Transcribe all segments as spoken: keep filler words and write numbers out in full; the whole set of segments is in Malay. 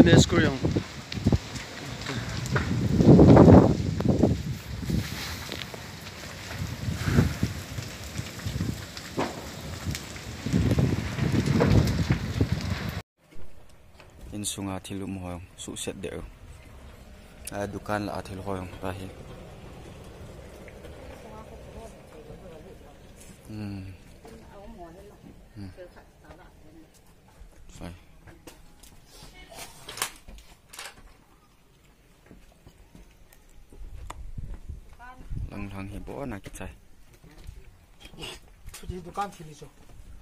place ko yung. In sunga thilum hoyong su set deu. A dukan la athil hoyong rahi. Hmm. Hmm. Phải. Lang lang hi bo na ki chai. Thì dukan thili so.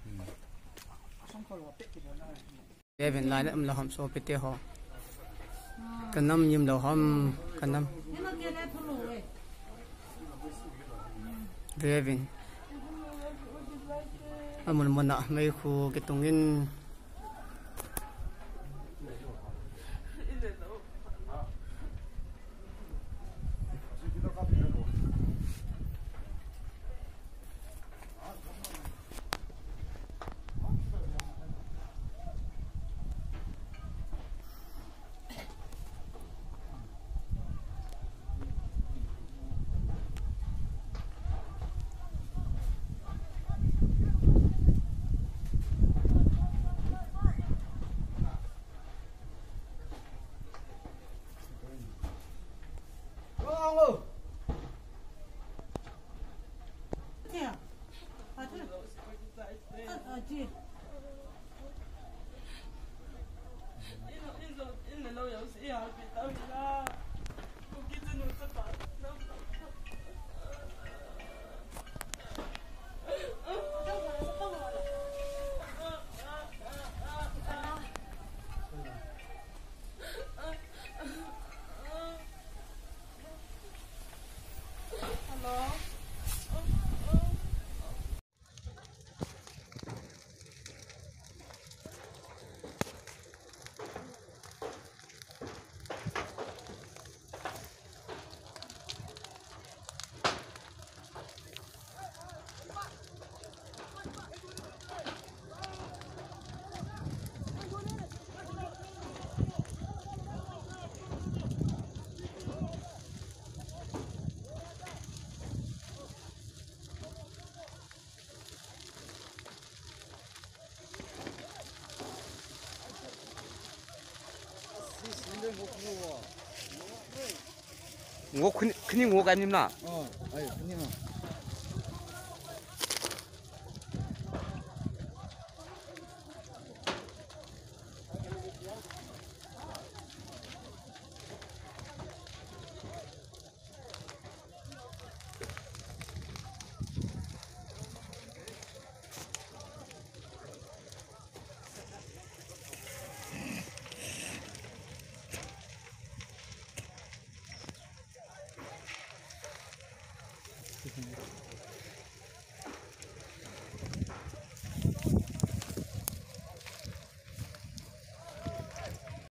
Event line am la ham so pete ho kanam yim lo ham kanam Event amun mana mai khu kitungin Ngô khinh khinh ngô cái nim na. Ờ, ai khinh ngô.